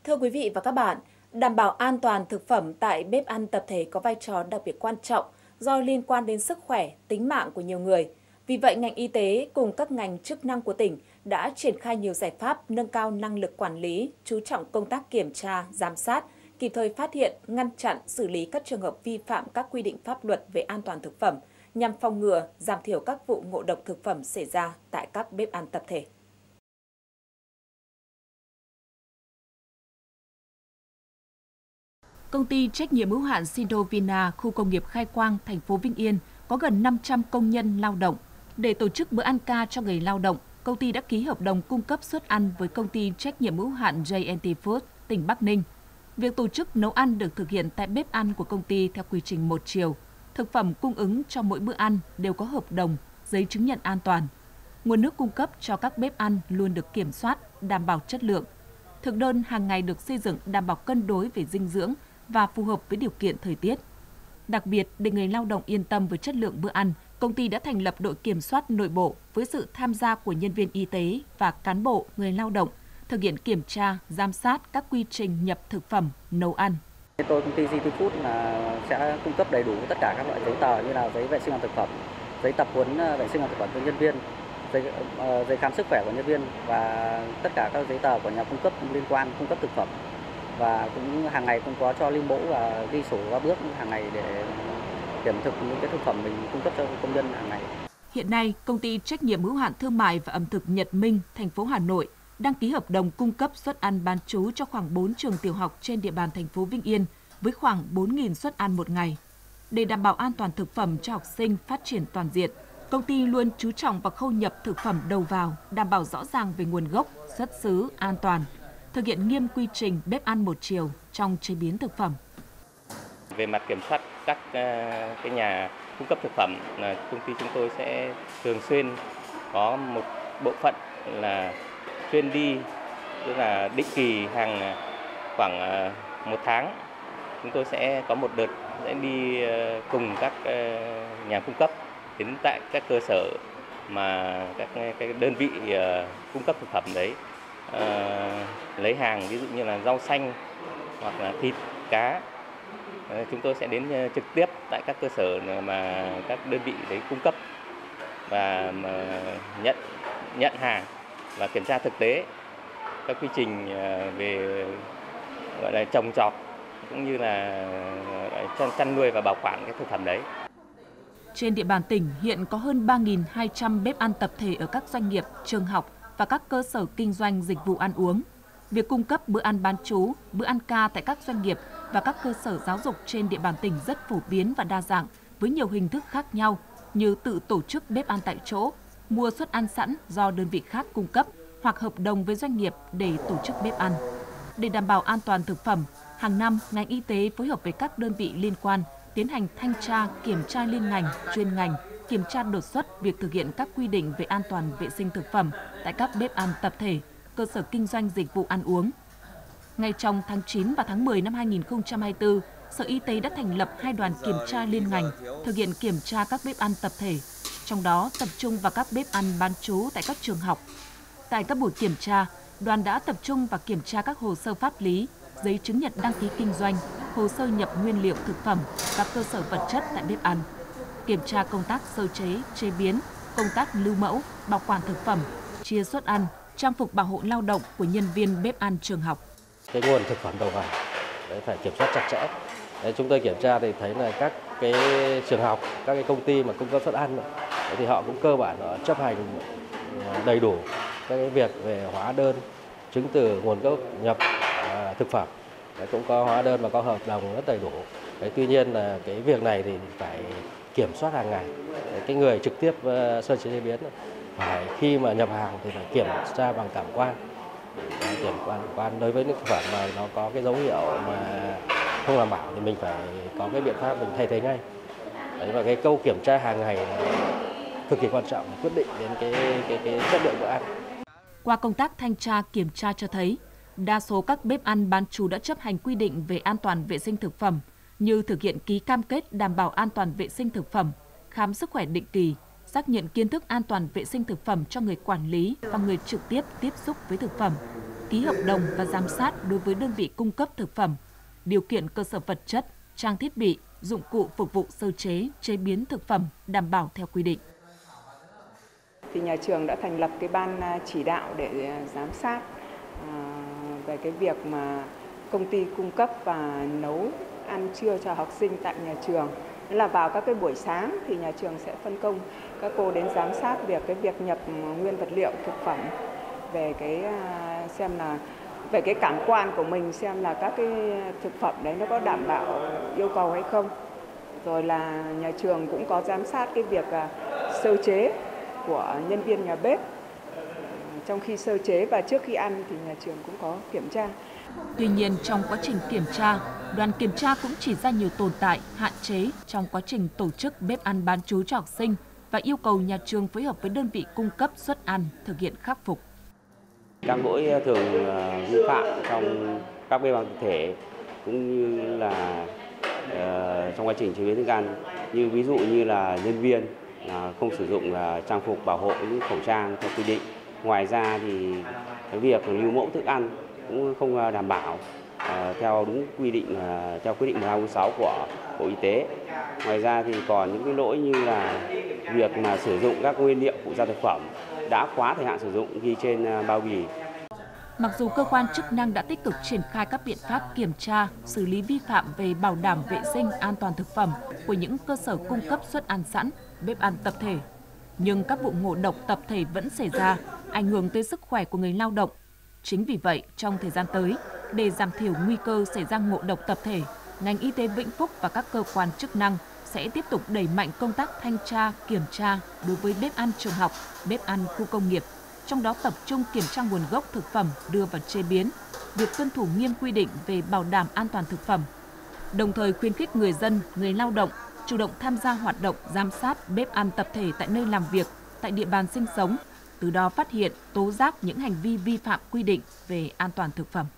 Thưa quý vị và các bạn, đảm bảo an toàn thực phẩm tại bếp ăn tập thể có vai trò đặc biệt quan trọng do liên quan đến sức khỏe, tính mạng của nhiều người. Vì vậy, ngành y tế cùng các ngành chức năng của tỉnh đã triển khai nhiều giải pháp nâng cao năng lực quản lý, chú trọng công tác kiểm tra, giám sát, kịp thời phát hiện, ngăn chặn, xử lý các trường hợp vi phạm các quy định pháp luật về an toàn thực phẩm nhằm phòng ngừa, giảm thiểu các vụ ngộ độc thực phẩm xảy ra tại các bếp ăn tập thể. Công ty trách nhiệm hữu hạn Sindovina, khu công nghiệp Khai Quang, thành phố Vĩnh Yên có gần 500 công nhân lao động. Để tổ chức bữa ăn ca cho người lao động, công ty đã ký hợp đồng cung cấp suất ăn với công ty trách nhiệm hữu hạn J&T Food, tỉnh Bắc Ninh. Việc tổ chức nấu ăn được thực hiện tại bếp ăn của công ty theo quy trình một chiều. Thực phẩm cung ứng cho mỗi bữa ăn đều có hợp đồng, giấy chứng nhận an toàn. Nguồn nước cung cấp cho các bếp ăn luôn được kiểm soát, đảm bảo chất lượng. Thực đơn hàng ngày được xây dựng đảm bảo cân đối về dinh dưỡng và phù hợp với điều kiện thời tiết. Đặc biệt, để người lao động yên tâm với chất lượng bữa ăn, công ty đã thành lập đội kiểm soát nội bộ với sự tham gia của nhân viên y tế và cán bộ người lao động, thực hiện kiểm tra, giám sát các quy trình nhập thực phẩm, nấu ăn. Tôi công ty J&T Food sẽ cung cấp đầy đủ tất cả các loại giấy tờ như là giấy vệ sinh an toàn thực phẩm, giấy tập huấn vệ sinh an toàn thực phẩm cho nhân viên, giấy khám sức khỏe của nhân viên và tất cả các giấy tờ của nhà cung cấp liên quan cung cấp thực phẩm. Và cũng hàng ngày cũng có cho lưu mẫu và ghi sổ các bước hàng ngày để kiểm thực những cái thực phẩm mình cung cấp cho công nhân hàng ngày. Hiện nay, công ty trách nhiệm hữu hạn thương mại và ẩm thực Nhật Minh, thành phố Hà Nội đăng ký hợp đồng cung cấp suất ăn bán trú cho khoảng 4 trường tiểu học trên địa bàn thành phố Vĩnh Yên với khoảng 4.000 suất ăn một ngày. Để đảm bảo an toàn thực phẩm cho học sinh phát triển toàn diện, công ty luôn chú trọng vào khâu nhập thực phẩm đầu vào, đảm bảo rõ ràng về nguồn gốc, xuất xứ, an toàn, thực hiện nghiêm quy trình bếp ăn một chiều trong chế biến thực phẩm. Về mặt kiểm soát các cái nhà cung cấp thực phẩm, công ty chúng tôi sẽ thường xuyên có một bộ phận là chuyên đi, tức là định kỳ hàng khoảng một tháng chúng tôi sẽ có một đợt sẽ đi cùng các nhà cung cấp đến tại các cơ sở mà các cái đơn vị cung cấp thực phẩm đấy lấy hàng, ví dụ như là rau xanh hoặc là thịt, cá. Chúng tôi sẽ đến trực tiếp tại các cơ sở mà các đơn vị đấy cung cấp và nhận hàng và kiểm tra thực tế các quy trình về gọi là trồng trọt cũng như là chăn nuôi và bảo quản cái thực phẩm đấy. Trên địa bàn tỉnh hiện có hơn 3.200 bếp ăn tập thể ở các doanh nghiệp, trường học và các cơ sở kinh doanh dịch vụ ăn uống. Việc cung cấp bữa ăn bán trú, bữa ăn ca tại các doanh nghiệp và các cơ sở giáo dục trên địa bàn tỉnh rất phổ biến và đa dạng với nhiều hình thức khác nhau như tự tổ chức bếp ăn tại chỗ, mua suất ăn sẵn do đơn vị khác cung cấp hoặc hợp đồng với doanh nghiệp để tổ chức bếp ăn. Để đảm bảo an toàn thực phẩm, hàng năm ngành y tế phối hợp với các đơn vị liên quan tiến hành thanh tra, kiểm tra liên ngành, chuyên ngành, kiểm tra đột xuất việc thực hiện các quy định về an toàn vệ sinh thực phẩm tại các bếp ăn tập thể, cơ sở kinh doanh dịch vụ ăn uống. Ngay trong tháng 9 và tháng 10 năm 2024, Sở Y tế đã thành lập 2 đoàn kiểm tra liên ngành thực hiện kiểm tra các bếp ăn tập thể, trong đó tập trung vào các bếp ăn bán trú tại các trường học. Tại các buổi kiểm tra, đoàn đã tập trung và kiểm tra các hồ sơ pháp lý, giấy chứng nhận đăng ký kinh doanh, hồ sơ nhập nguyên liệu thực phẩm và cơ sở vật chất tại bếp ăn. Kiểm tra công tác sơ chế, chế biến, công tác lưu mẫu, bảo quản thực phẩm, chia suất ăn, trang phục bảo hộ lao động của nhân viên bếp ăn trường học. Cái nguồn thực phẩm đầu vào phải kiểm soát chặt chẽ. Chúng tôi kiểm tra thì thấy là các cái trường học, các cái công ty mà cung cấp suất ăn thì họ cũng cơ bản họ chấp hành đầy đủ các cái việc về hóa đơn, chứng từ nguồn gốc nhập thực phẩm. Cũng có hóa đơn và có hợp đồng rất đầy đủ. Tuy nhiên là cái việc này thì phải kiểm soát hàng ngày. Cái người trực tiếp sơ chế chế biến phải khi mà nhập hàng thì phải kiểm tra bằng cảm quan. Kiểm quan đối với những thực phẩm mà nó có cái dấu hiệu mà không đảm bảo thì mình phải có cái biện pháp mình thay thế ngay. Và cái câu kiểm tra hàng ngày cực kỳ quan trọng, quyết định đến cái chất lượng bữa ăn. Qua công tác thanh tra kiểm tra cho thấy, đa số các bếp ăn bán trú đã chấp hành quy định về an toàn vệ sinh thực phẩm như thực hiện ký cam kết đảm bảo an toàn vệ sinh thực phẩm, khám sức khỏe định kỳ, xác nhận kiến thức an toàn vệ sinh thực phẩm cho người quản lý và người trực tiếp tiếp xúc với thực phẩm, ký hợp đồng và giám sát đối với đơn vị cung cấp thực phẩm, điều kiện cơ sở vật chất, trang thiết bị, dụng cụ phục vụ sơ chế, chế biến thực phẩm đảm bảo theo quy định. Thì nhà trường đã thành lập cái ban chỉ đạo để giám sát về cái việc mà công ty cung cấp và nấu ăn trưa cho học sinh tại nhà trường. Đó là vào các cái buổi sáng thì nhà trường sẽ phân công các cô đến giám sát việc nhập nguyên vật liệu thực phẩm, về cái xem là về cái cảm quan của mình, xem là các cái thực phẩm đấy nó có đảm bảo yêu cầu hay không. Rồi là nhà trường cũng có giám sát cái việc sơ chế của nhân viên nhà bếp. Trong khi sơ chế và trước khi ăn thì nhà trường cũng có kiểm tra. Tuy nhiên, trong quá trình kiểm tra, đoàn kiểm tra cũng chỉ ra nhiều tồn tại, hạn chế trong quá trình tổ chức bếp ăn bán trú cho học sinh và yêu cầu nhà trường phối hợp với đơn vị cung cấp suất ăn thực hiện khắc phục. Các lỗi thường vi phạm trong các bếp ăn tập thể cũng như là trong quá trình chế biến thức ăn, như ví dụ như là nhân viên không sử dụng trang phục bảo hộ như khẩu trang theo quy định. Ngoài ra thì cái việc lưu mẫu thức ăn cũng không đảm bảo theo đúng quy định, theo quyết định 1246 của Bộ Y tế. Ngoài ra thì còn những cái lỗi như là việc mà sử dụng các nguyên liệu phụ gia thực phẩm đã quá thời hạn sử dụng ghi trên bao bì. Mặc dù cơ quan chức năng đã tích cực triển khai các biện pháp kiểm tra, xử lý vi phạm về bảo đảm vệ sinh an toàn thực phẩm của những cơ sở cung cấp suất ăn sẵn, bếp ăn tập thể, nhưng các vụ ngộ độc tập thể vẫn xảy ra, ảnh hưởng tới sức khỏe của người lao động. Chính vì vậy, trong thời gian tới, để giảm thiểu nguy cơ xảy ra ngộ độc tập thể, ngành y tế Vĩnh Phúc và các cơ quan chức năng sẽ tiếp tục đẩy mạnh công tác thanh tra, kiểm tra đối với bếp ăn trường học, bếp ăn khu công nghiệp, trong đó tập trung kiểm tra nguồn gốc thực phẩm đưa vào chế biến, việc tuân thủ nghiêm quy định về bảo đảm an toàn thực phẩm. Đồng thời khuyến khích người dân, người lao động chủ động tham gia hoạt động giám sát bếp ăn tập thể tại nơi làm việc, tại địa bàn sinh sống, từ đó phát hiện, tố giác những hành vi vi phạm quy định về an toàn thực phẩm.